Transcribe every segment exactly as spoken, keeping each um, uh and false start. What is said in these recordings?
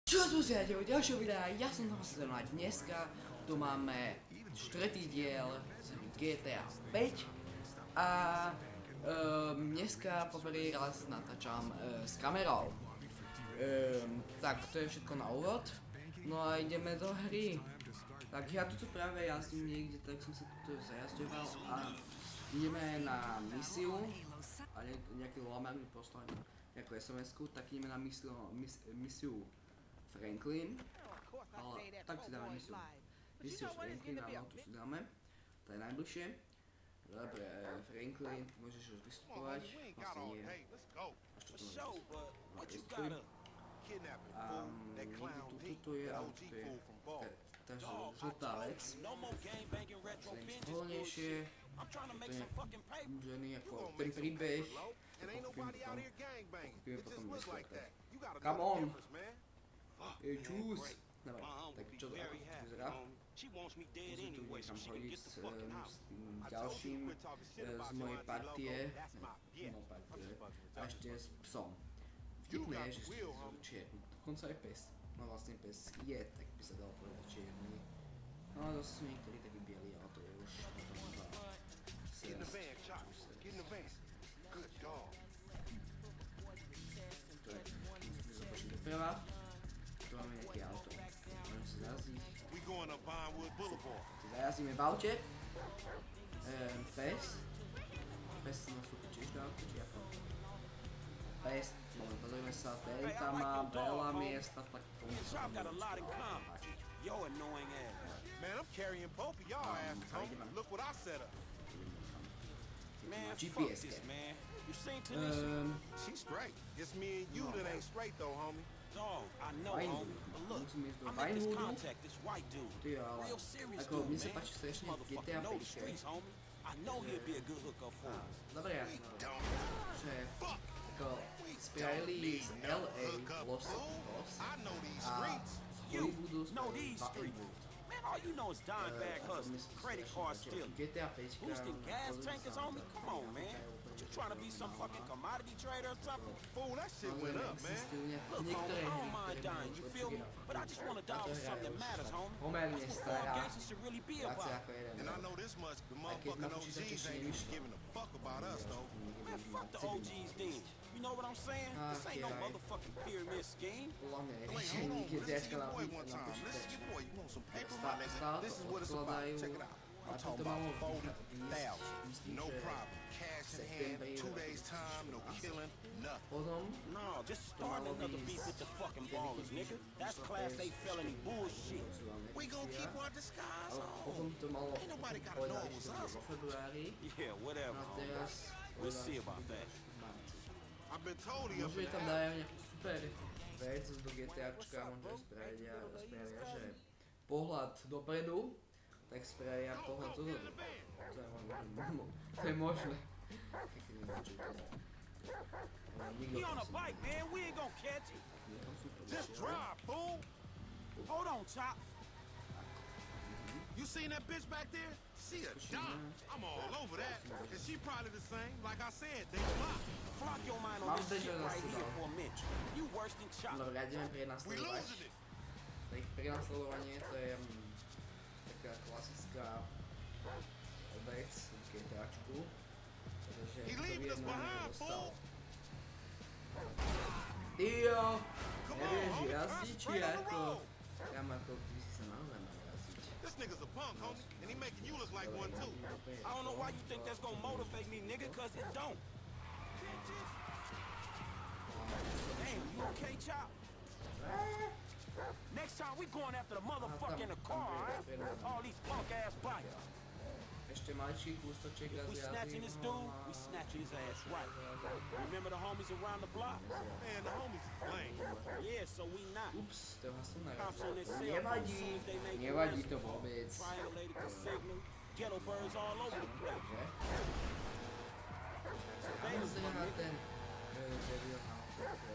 Čo sme si ďalšieho ďalšieho videa, ja som tam sa a dneska tu máme štvrtý diel z G T A päť a um, dneska poprvý raz natáčam uh, s kamerou. Um, tak to je všetko na úvod, no a ideme do hry. Tak ja tu práve jazdím niekde, tak som sa tu zajazďoval a ideme na misiu a nejaký lamar mi poslal nejakú es em esku, tak ideme na misiu, mis, misiu Franklin, ale tak si dáme misiu, misiu Franklin, áno, tu si dáme, to je najbližšie. Dobre, Franklin, môžeš už vystupovať, vlastne nie, až to tu môžeš vystupovať. A niekde tu, tuto je, ale tuto je tá žltá vec, to je niečo pohodlnejšie, to je ženy ako ten príbeh, pokúpime potom vysvetliť. Come on! Ej, čus! Dobre, tak čo to ako to vyzerá? Musím tu niekam hodiť s tým ďalším z mojej partie, no partie, a ešte s psom. Vtipné je, že sú čierni, dokonca aj pes. No vlastne pes je, tak by sa dalo povedať čierny. No a zase sú niektorí takí bieli, ale to je už potom iba srst. To je, musíme započiť doprava. Tu máme nejaké auto. Môžeme sa zajazdiť. Zajazdíme v aute. Pes. Pes sa nastúpi tiež do auta, či ako? Pes. Moment, pozrieme sa, ten tam má veľa miesta, tak tomu sa bude páčiť. Man, I'm carrying both of y'all asses, homie. Look what I set up. Man, fuck this, man. You seen Tanisha? Um, She's straight. It's me and you that ain't straight though, homie. Dog, I know, homie. But look, I met this contact, this white dude. Real serious dude, man. This motherfucker knows the streets, homie. I know he'll be a good hookup for us. Dobre, jasno. Že ako spravili z el ej Los Santos a z Hollywoodu spravili Battlewood. Man, all you know is dime bag hustling, credit card stealing, G T A päť, boosting gas tankers, homie. Come on, man. You trying to be some fucking commodity trader or something? Fool, that shit went up, man. Look, homie, I don't mind dying, you feel me? But I just want to die with something that matters, homie. Pomerne That's what stará, gangsters should really be viacej about. ako jeden And I rok. know this much, the Aj keď motherfucking na O Gs počítači ain't nevyšlo. giving a fuck about us, though. Man, fuck the O Gs then. You know what I'm saying? This ain't no motherfucking pyramid scheme. Podľa mňa Wait, ešte hold on, nikde listen to ťažko na your boy one na time. Listen to počítač. your boy. You want some paper, my Stá- nigga? Stále This to is what it's about. odkladajú Check it out. a I'm to talking malo about forty výsť, thousand. myslím, No že problem. Cash in hand, septembri two days time, no killing, nothing. potom No, just starting another beef with the fucking ballers, nigga. That's class A felony bullshit. We gon' keep our disguise ale on. potom to malo Ain't nobody gotta povedať, know it že was to bude us. vo februári, Yeah, whatever. no a homie. teraz We'll povedali, see že about bude that. v marci. I've been told he up Možno, in že the tam alley. dajú nejakú super vec do GTAčka, možno spravia, spravia, že pohľad dopredu, tak spravia pohľad dozadu. To je možné. To je možné. Keď neviem, čo je to. Ale nikto He on tam a si bike, man. We ain't gonna catch him. nechal super Just vyšiel. drive, fool. Hold on, Chop. You seen that bitch back there? She a dime. I'm all over that. And she probably the same. Like I said, they fly. Flock your mind on Mám this shit bežať right zase here dál. for a minute. You worse than Chop. Dobre, ideme We prenasledovať. losing it. Tak prenasledovanie to je mm, taká klasická vec v GTAčku. Pretože He kto leaving vie, us no behind, dostal. fool. Dio! Come on, Nevieš homie, jazdiť, či concentrate on the ako? road. Kámo, ako ty si sa naozaj mal jazdiť. This nigga's a punk, homie. And he making you look like one, too. I don't know why you think that's gonna motivate me, nigga, cause it don't. Damn, you okay, Chop? Next time we going after the motherfucker in the car, alright? All these punk ass bikes. Ešte maličký kúsoček If we snatching this dude, we snatching his ass right. Remember the homies around the block? Man, the homies is lame. Yeah, so we not. Ups, toho som Cops narazil. on their cell phone as Nevadí, soon as they make nevadí arrests. to vôbec. Triangulated the signal, ghetto birds all over the place. Že? So Kam basically, zdrhá nigga, ten... Devil Hunter?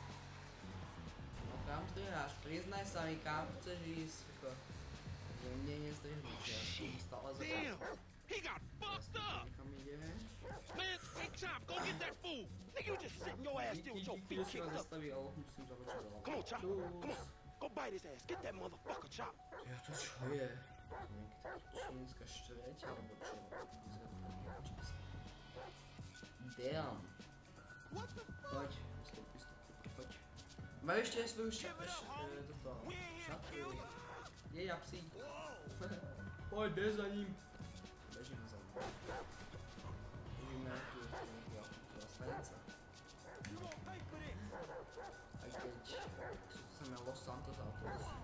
No kam zdrháš? Priznaj sa mi, kam chceš ísť. Ako... Že mne nezdrhnúť, ja som stále za... Damn, he got fucked up. Kam ideme? Man, hey, Chop, go get that fool. Nigga, you just sitting your ass there with your feet Plus ma kicked up. zastaví, ale musím započať. Come on, Chop. Come on. Go bite his ass. Get that motherfucker, Chop. Ja to čo je? To nejaká čínska štreť, alebo čo? Damn. Poď, vystup, vystup, poď. Má ešte aj svoju šatu. Šatu. Je ja psí. Poď, bež za ním. Bežíme za ním. Bežíme tu, tu zastanica. Aj keď sú to samé Los Santos autobusy.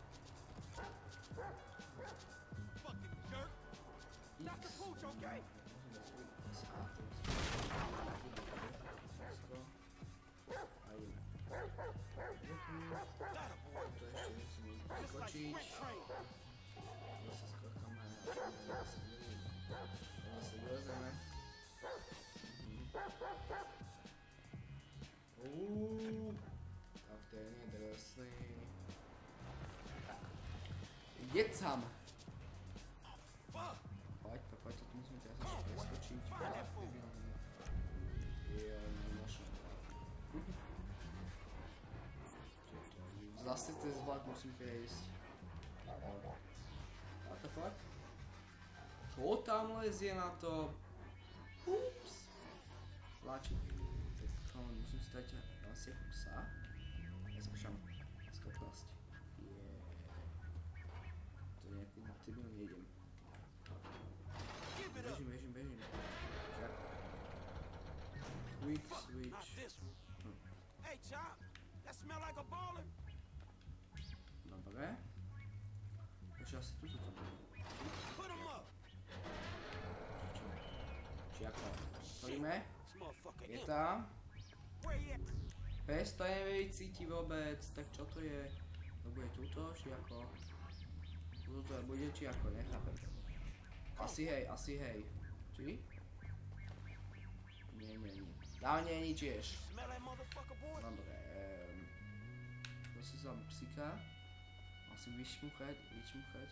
Skočiť. Zase skokame. Zase vylezeme. Uuuu. Tak ten je drsný. Tak. Jeď sám. Poď, poď, to musíme teraz preskočiť. Zase cez vlak musím prejsť. What the fuck? Čo tam lezie na to? Ups. Vláčik. Tak musím si dať seku psa. Ja skúšam schopnosť. Yeah. To je nejaký debil, nejdem. Bežím, bežím, bežím. Čak. Quick switch. Hm. Dobre. Ešte asi tu to bude. Či ako? Otvoríme. Je tam. Pes to nevie cíti vôbec, tak čo to je? To bude tuto, či ako? Tuto to bude, či ako? Nechápem. Asi hej, asi hej. Či? Nie, nie, nie. Tam nie ničieš. Dobre, ehm... To si tam psíka. Asi vyšmuchať, vyčmuchať.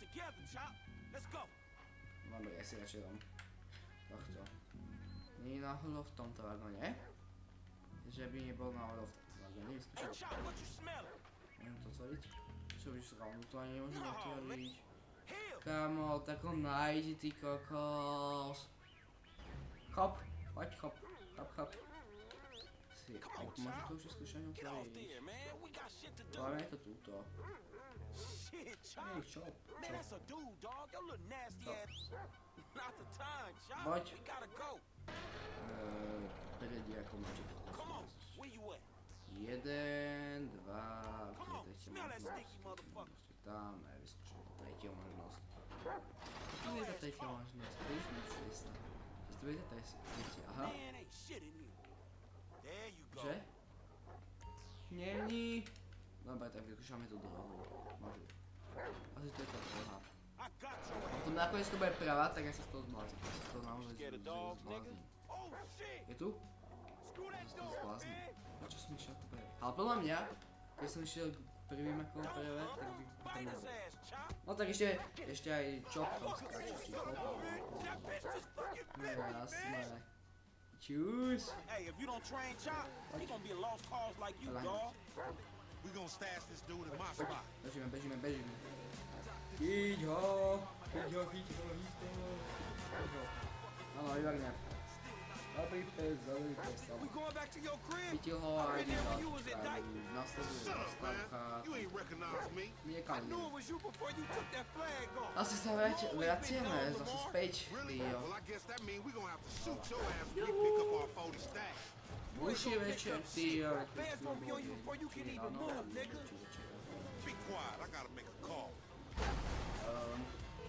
Dobre, ja si radšej dám tohto. Nie je náhodou v tomto vagóne? Že by nebol náhodou v tomto vagóne, vyskúšať. Môžem to otvoriť? Čo byš rovnú to ani nemôžem otvoriť. Kamo, tak ho nájdi, ty kokos. Chop, poď chop, chop, chop. Si, tak môžem to už skúšať otvoriť. Hlavne je to túto. Hej, chop, chop. Poď. Eee, predi ako máte to jeden, dva, kde je tretia možnosť. Tam, aj vyskúšam to tretia možnosť. Tu je tá tretia možnosť, prísne cesta. Tu je tá tretia, aha. Že? Není. Dobre, tak vyskúšame tú druhú. Možno. Asi to je tá druhá. Potom nakoniec to bude pravá, tak ja sa z toho zblázním. Ja sa z toho naozaj zblázním. Je tu? Ja sa z toho zblázním. Prečo som išiel ako prvé? Ale podľa mňa, keď som išiel prvým ako prvé, tak by potom nebol. No tak ešte, ešte aj Chop tam skáče, či Chop. No jasné. Čus. Bežíme, bežíme, bežíme. Chyť ho, chyť ho, chyť ho, chyť ho. Áno, výborne. Dobrý pes, dobrý pes. Chytil ho a ide ho. Nasleduje stavka. Niekam. Asi sa vraciame zase späť, Leo. Už je večer, Leo. Ráno, Be quiet, I gotta make a call. Um,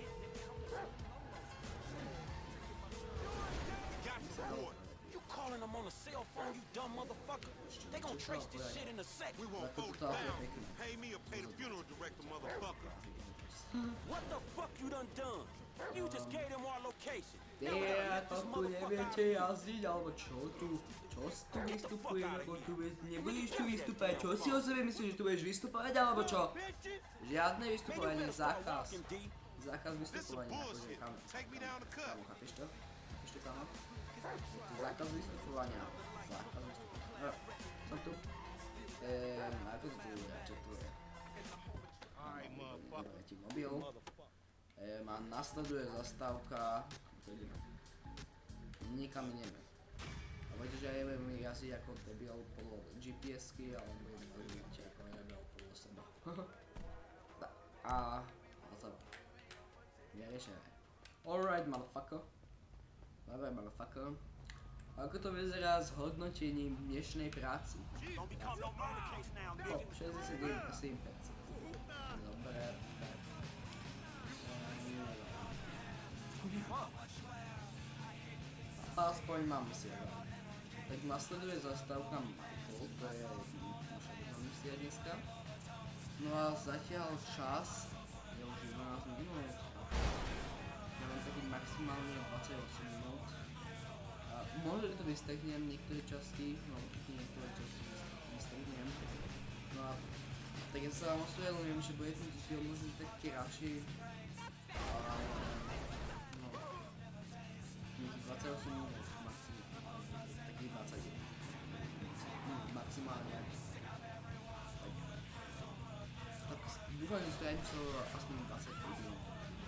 You calling them on a cell phone, you dumb motherfucker? They gonna trace this shit in a sec. We want forty thousand. Pay me or pay the funeral director, motherfucker. What the fuck you done done? You just gave them our location. Dia, to tu neviete jazdiť, alebo čo tu? Čo tu vystupuje, alebo tu nebudeš tu vystúpať? Čo si o sebe myslíš, že tu budeš vystupovať, alebo čo? Žiadne vystupovanie, zákaz. Zákaz vystupovania, akože kam. Kamo, chápeš to? Chápeš to, kamo? Zákaz vystupovania. Zákaz vystupovania. Som tu. Ehm, ako to tu je? Čo tu je? diel. E, ma nasleduje zastávka. Nikam ideme. A viete, že ja budem jazdiť ako debil podľa G P S ky, ale budem jazdiť ako debil podľa seba. A... a to... Vieš, že... Alright, motherfucker. Dobre, motherfucker. Ako to vyzerá s hodnotením dnešnej práci? O, šesťdesiatsedem percent. Dobre, tak. Aspoň mám misia. Tak nasleduje zastávka Michael, to je naša misia dneska. No a zatiaľ čas je už jedenásť minút. Ja mám taký maximálne dvadsaťosem minút. A možno to vystehnem niektoré časti, no niektoré časti vystehnem. No a tak ja sa vám ospravedlňujem, že bude ten diel možno taký radšej. Ale no, tých dvadsaťosem minút maximálne, takých dvadsaťdeväť. No, maximálne. Tak dúfam, že stojím sa aspoň dvadsaťpäť minút.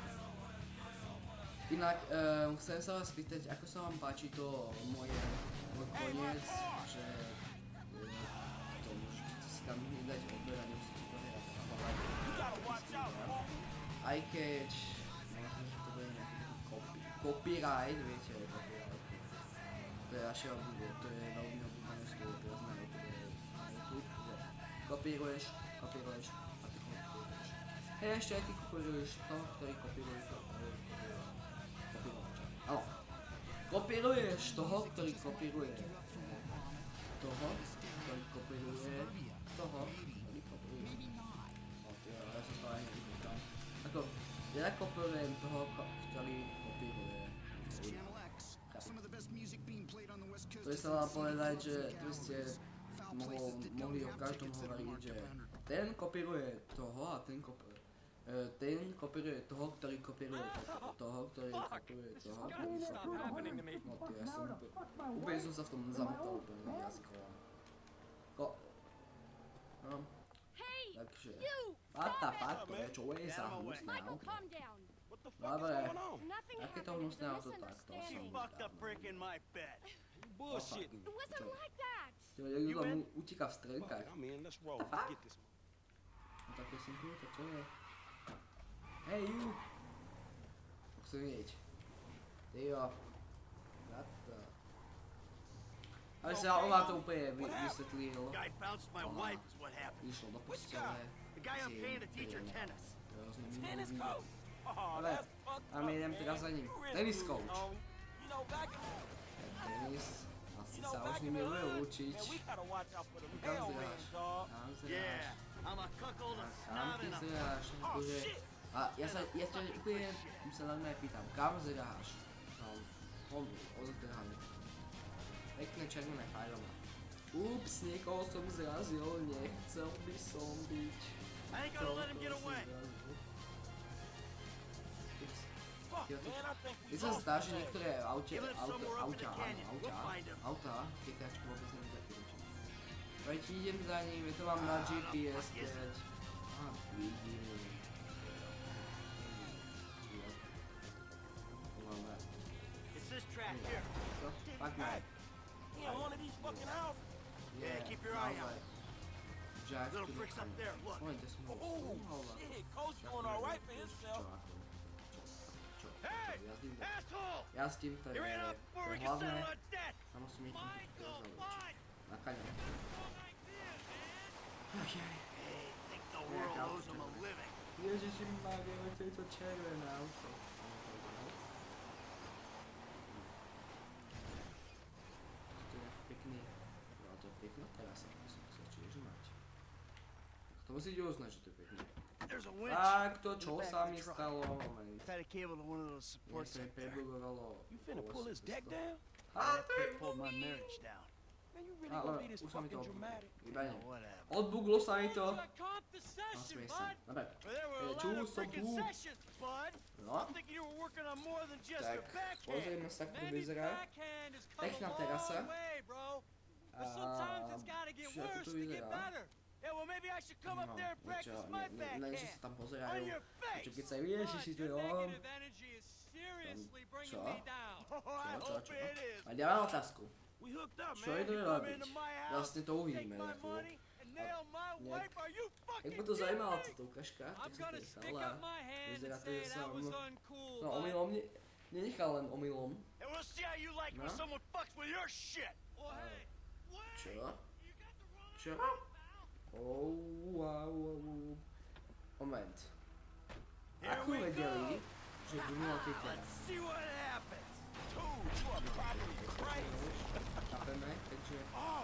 Inak um, chcem sa vás spýtať, ako sa vám páči to moje koniec, že um, to môžete si tam nedať odber a nemusíte to hrať na balade. Aj keď možno, že to bude nejaký taký copy, copyright, viete, copyright. To je naše obdobie, to je veľmi obdobné slovo, to znamená, to je na YouTube, že kopíruješ, kopíruješ a ty kopíruješ. Hej, ešte aj ty kopíruješ toho, ktorý kopíruje to. Áno. Kopíruješ toho, ktorý kopíruje toho, ktorý kopíruje toho, ktorý kopíruje. No tyjo, ja sa to aj nevykúkam. Ako, ja kopírujem toho, ktorý kopíruje. To by sa dá povedať, že tu ste mohol, mohli o každom hovoriť, že ten kopíruje toho a ten kopíruje. Ten kopíruje toho, ktorý kopíruje toho, ktorý kopíruje toho, ktorý kopíruje. No ty, ja som úplne, úplne som sa v tom zamotal úplne jazykovo. Ko... No. Takže... What the fuck, to je čo je za hnusné auto? Dobre, aké to hnusné auto takto som dávno. Bullshit. Čo, niekto tam utíka v strenkách. What the fuck? No také som tu, to čo je? Hej, you! Chcem jeť. Tyjo. What the... Ale sa ona to úplne vysvetlil. Ona išla do postele. Si rôzne minulý. Ale, a my idem teraz za ním. Tenis coach. Tenis. Asi sa už s nimi bude učiť. Kam zráš? Kam zráš? Kam ty zráš? Akože... A ja sa, ja ťa úplne sa na mňa pýtam, kam zráš? No, on, ozotráme. Pekné červené fajlové. Ups, niekoho som zrazil, nechcel by som byť. Toľko som zrazil. Ups. Mne sa zdá, že niektoré aute, auta, auta, áno, auta, auta, tie kačky vôbec nevedia učiť. Veď idem za ním, je to mám na G P S päť. Á, vidím. Fuck man. Yeah, one of these fucking houses. Yeah, keep your eye out. Drive Little to the bricks up there, look. Oh, just move. Oh, shit, Coach doing all right for himself. Hey, asshole! Ja s tým, to je, You ran up to before je we can settle hlavné. our debt. Ja musím ísť Fine, to go, zaučiť. fine. Na kaňa. Okay. Hey, think the world owes him a living. Ježiši Mária, to je to červené auto. Toto je pekný, no to je pekná terasa, musím sa tiež mať. To musíte uznať, že to je pekné. There's a winch. Tak to čo sa mi stalo, moment. Tied a cable to one of those Nech supports sa mi up there. prebugovalo. You finna pull this deck down? A That to je thing pulled my marriage down. Man, you really Ale gonna be this už sa mi to fucking odbuglo. dramatic? Iba nie. Whatever. Odbuglo sa mi to. Caught the No session, smiej sa. bud. Dobre. Well, there were Eh, a čul lot of som freaking tu. sessions, bud. No. I'm thinking you were working on more than just Tak, a backhand. pozrieme sa, ako to Maybe vyzerá. backhand has come Pekná a terasa. long way, bro. But A sometimes it's gotta get čo, ako worse to to get vyzerá? better. Yeah, well, maybe I should come No, up there and niečo, practice ne, my ne, backhand. len, že sa tam pozerajú. Čo keď sa ježiši, to je on. Čo? Čo, čo, čo? A ďalej otázku. Čo idú robiť? Vlastne to uvidíme za chvíľu. Jak ma to zajímala táto ukážka, tak som to nechal a vyzerá to, že som no omylom, ne, nenechal len omylom. No? Čo? Čo? Oh, wow, wow. Moment. Ako vedeli, že budú na tej teraz? Chápeme, takže...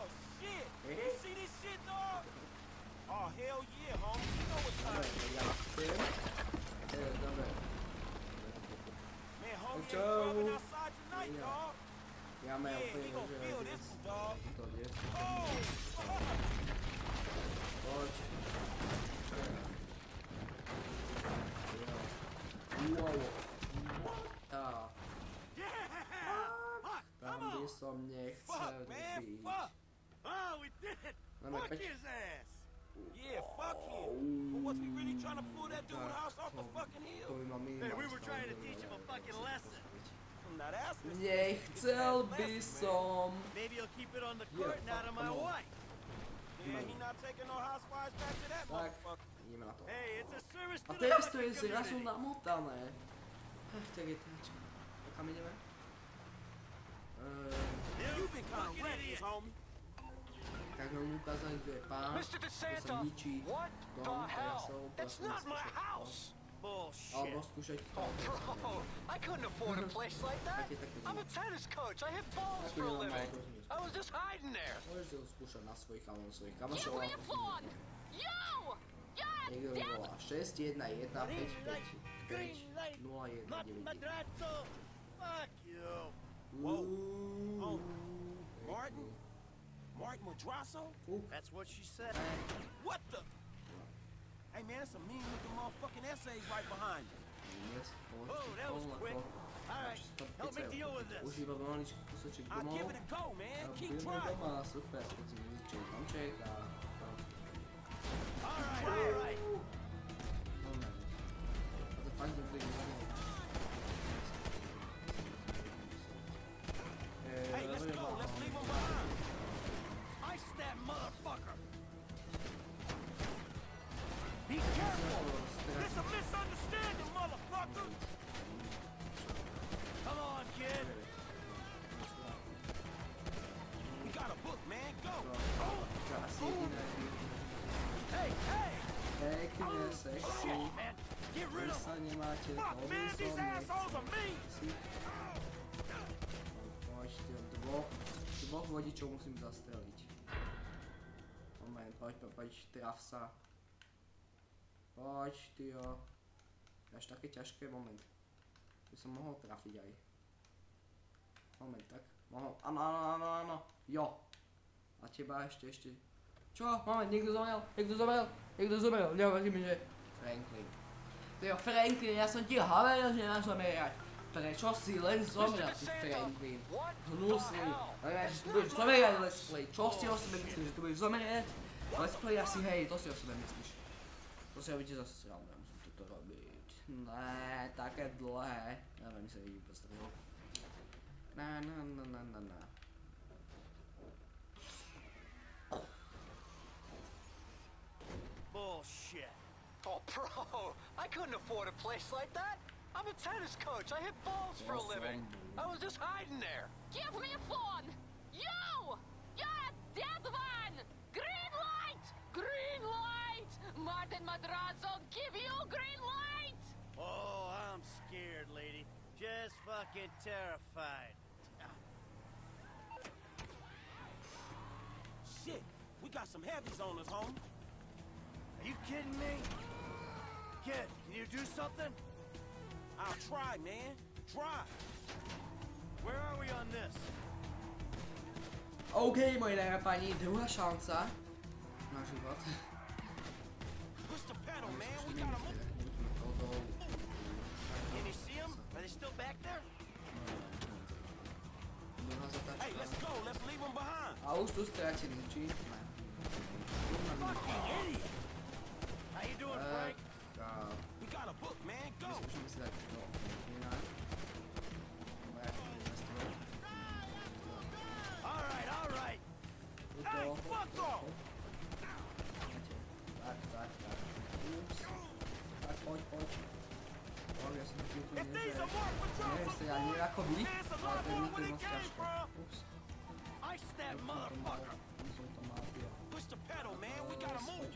Oh, hell yeah, homie. You know what time it is. Ja chcem. Eh, dobre. Man, homie ain't Čau. rubbing outside tonight, dog. Ja mám Yeah, úplne, he gon' že... feel this one, dog. To je. Oh, Poď. Wow. Tá. Tam by som nechcel fuck, man, byť. fuck. Oh, we did it. Máme Fuck päť. his ass. Yeah, fuck him. But was we really trying to pull that dude house off a fucking To hill? by ma minimálne we were trying to stalo, teach him a ale fucking musím lesson. postaviť. I'm not asking. Nechcel by som... Maybe he'll keep it on the Yeah, court and out of fuck, my come on. wife. Yeah, he not taking no housewives back to that Tak, motherfucker. ideme na to. Hey, it's a service A to the teraz to je fucking zrazu community. namotané. Ach, tak je táčka. A kam ideme? Ehm, You been kind of reckless, homie. tak nám ukázali, kto je pán, Mister kto sa DeSanta, ničí what dom the hell? terasou, That's prosím not my skúšať to. house. Alebo Bullshit. skúšať to. Oh, bro, I couldn't afford a place like that. Také, také I'm a tennis coach. I hit balls Ako for a nemám living. malo rozumieť. I was just hiding there. Môžeš si ho skúšať na svojich alebo na svojich Give kamošov. me a ako si phone! môžeš. Yo! You're Niekto mi volá šesť jedna jeden päť päť päť Green light. nula jeden Not deväť. Madrazo. Fuck you. Whoa. Uuu, Oh. Martin? Martin Madrazo? Fú, That's what she said. What the? Hey man, that's a mean looking motherfucking essays right behind you. dnes, Oh, that was quick. All right, help me deal with this. Už iba maličký kúsoček I'll domov. give it a go, man. A Keep budeme trying. doma, super, keď si nezičej domček a... All right, all right. Moment. A to fakt dobrý domov. Hey, let's go. Let's leave him behind. Ice that motherfucker. Be careful. It's a misunderstanding, motherfucker. Come on, kid. We got a book, man. Go. Asi jediné. Hey, hey. Pekne, sexy. Man, get rid Vy of sa him. nemáte, Fuck, poviem man, som, these assholes are nechcem. mean. Si. Poď, tyjo, dvoch, dvoch vodičov musím zastreliť. Moment, poď, poď, poď, traf sa. Poď, tyjo. Až také ťažké, moment. By som mohol trafiť aj. Moment, tak. Mohol, áno, áno, áno, áno. Jo. A teba ešte, ešte. Čo? Moment, niekto zomrel, niekto zomrel, niekto zomrel. Nehovorí mi, že Franklin. Tyjo, Franklin, ja som ti hovoril, že máš zomierať. Prečo si len zomrel, ty Franklin? Hnusný. Ale že tu budeš zomierať Let's Play. Čo si o sebe myslíš, že tu budeš zomierať? Let's Play asi hej, to si o sebe myslíš. To si robíte zase srandu, ja musím toto robiť. Ne, také dlhé. Neviem, sa vidím postavil. Na, na, na, na, na, na. Bullshit. Oh, bro, I couldn't afford a place like that. I'm a tennis coach. I hit balls for a living. I was just hiding there. Give me a phone! You! You're a dead one! Green light! Green light! Martin Madrazo, give you green light! Oh, I'm scared, lady. Just fucking terrified. Shit, we got some heavies on us, homie. Are you kidding me? Kid, can you do something? I'll try, man. Try. Where are we on this? OK, moje dámy a páni, druhá šanca na život. Push the pedal, man. We got 'em. Can you see them? Are they still back there? Hey, let's go. Let's leave them behind. A už tu stratený, či? Ne. Fucking idiot! How you doing, Uh, Frank? neviem strieľať, neviem ako vy, ale to je mi to moc ťažké. Ups. Som to mal, ja. Poď.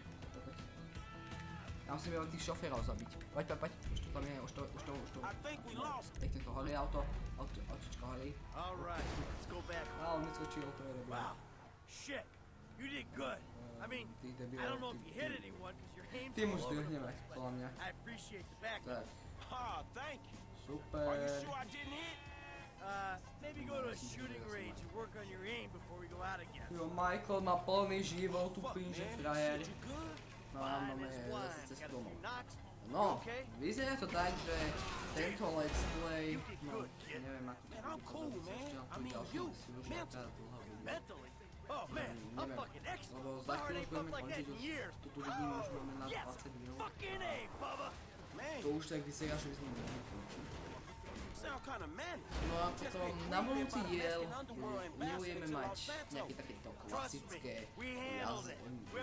Ja musím veľa tých šoférov zabiť. Poď, poď, poď. Už to tam je, už to, už to, už to. Nech tento horí auto. Autočko horí. Á, on vyskočil, to je dobré. Shit, you did good. I mean, I don't know if you hit anyone because your aim's Ty musíš all over the zdvihneme, place, podľa mňa. but I appreciate the backup. Tak, Ah, thank you. super. Are you sure I didn't hit? Uh, maybe go to a shooting range and work on your aim before we go out again. Jo, Michael má plný život, tupý, že frajer. You good? No, máme Fine as zase flying. Got cestu a domov. few knocks. No, Okay? vyzerá to tak, že tento let's play, no, good, kid. neviem ako to Man, I'm cool, bude, man. ešte na I tú mean, ďalšiu you, misiu, že mental. aká dlhá bude. Mentally? Oh man, I'm Neviem, fucking excellent. lebo My za heart chvíľu ain't budeme pumped like that končiť, in years. tuto vidíme, už máme na Yes, dvadsať minút. fucking A, Bubba. Man, To už tak vyzerá, že by sme mohli končiť. sound kind of manic. No a potom na budúci diel milujeme mať nejaké takéto klasické jazdy,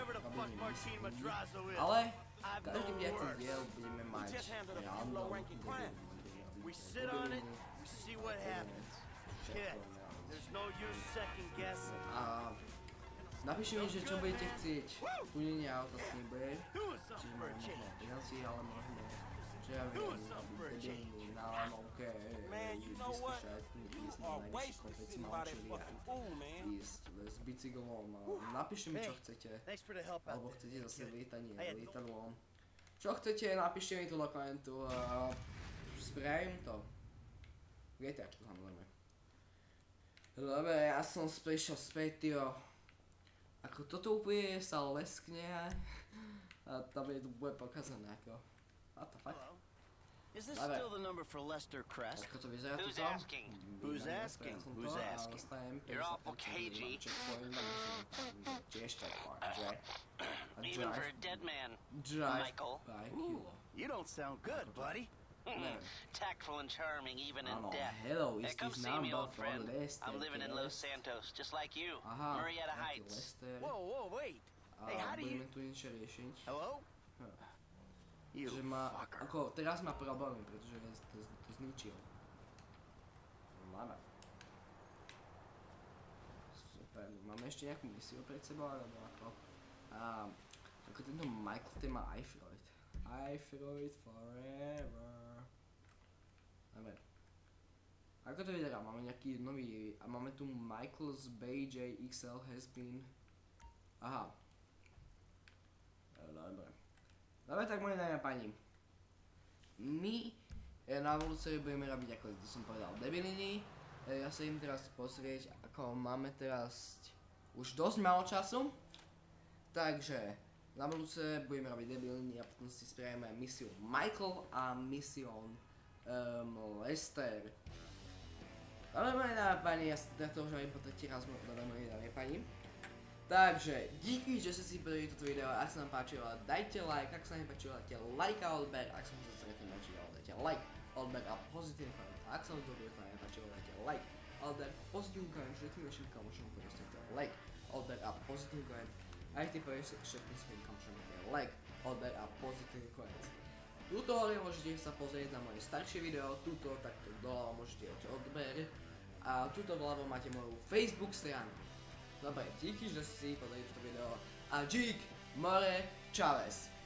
ale každý piatý diel budeme mať random We sit on it, we see what happens. Kid, there's no use second guessing. a napíšte mi, že čo budete chcieť. Tu nie je auto s ním bude, Doing čiže something for a máme change. možno financí, ale možno, že ja viem, robiť debiny na lanovke, vyskúšať, ísť na najvyšší kopec Mountchelia, ísť s bicyklom. Napíšte mi, čo chcete, Thanks for the help out alebo there. chcete zase lietanie lietadlom. Čo chcete, napíšte mi tu do komentu a spravím to. GTAčko samozrejme. Dobre, ja som prišiel späť, tyjo. Ako toto úplne sa leskne a tam je tu bude pokazané ako... What the fuck? Hello. Is this Bye-bye. still the number for Lester Crest? Ako to vyzerá tu Who's tam? asking? Who's asking? Who's asking? You're awful cagey. Tiež tak pár, že? A Even for drive, a dead man. drive Michael. by kilo. You don't sound good, buddy. Neviem. Tactful and charming even in Áno, death. hello, Hey, is come this see me, number old for friend. Lester I'm living in Los Crest? Santos, just like you. Aha, Marietta taký Heights. Lester. Whoa, whoa, wait. A Hey, how do you... budeme tu niečo riešiť. Hello? You Že má, fucker. ako, teraz má problémy, pretože to, to, to zničil. Máme. Super, máme ešte nejakú misiu pred sebou, alebo ako? A, ako tento Michael, ten má iFreud. iFreud forever. Dobre. Ako to vyzerá? Máme nejaký nový, a máme tu Michael's Bay J X L has been. Aha. Dobre. Dobre, tak moje dámy a páni. My e, na budúce budeme robiť, ako som povedal, debiliny. E, ja sa idem teraz pozrieť, ako máme teraz už dosť málo času. Takže na budúce budeme robiť debiliny a potom si spravíme misiu Michael a misiu um, Lester. Dobre, moje dámy a páni, ja sa teda to už aj po tretí raz dobre, moje dámy a páni. Takže, díky, že ste si pozreli toto video, ak sa vám páčilo, dajte like, ak sa vám páčilo, dajte like a odber, ak sa vám to stretne páčilo, dajte like, odber a pozitívny koment, ak sa vám to video páčilo, dajte like, odber, pozitívny koment, všetkým vašim kamošom, ktorí ste dajte like, odber a pozitívny koment, aj ty povieš všetkým svojim kamošom, dajte like, odber a pozitívny koment. Tuto hore môžete sa pozrieť na moje staršie video, tuto takto doľava môžete dať odber a tuto vľavo máte moju Facebook stránku. Dobre, díky, že si pozreli toto video a dík, more, čaves.